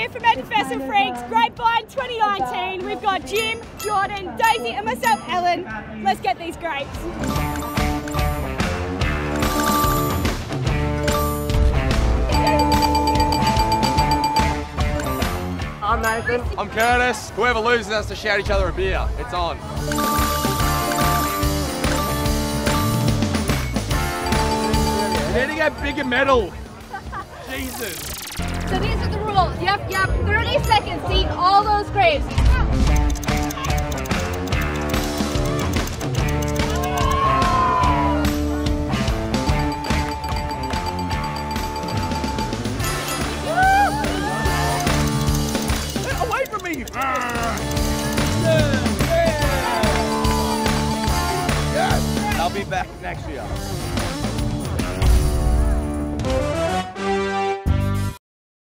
from Festival Freaks, Grapevine 2019. We've got Jim, Jordan, Daisy and myself, Ellen. Let's get these grapes. I'm Nathan. I'm Curtis. Whoever loses has to shout each other a beer. It's on. You need to get bigger medal. Jesus. So these are the rules. You have 30 seconds to eat all those grapes.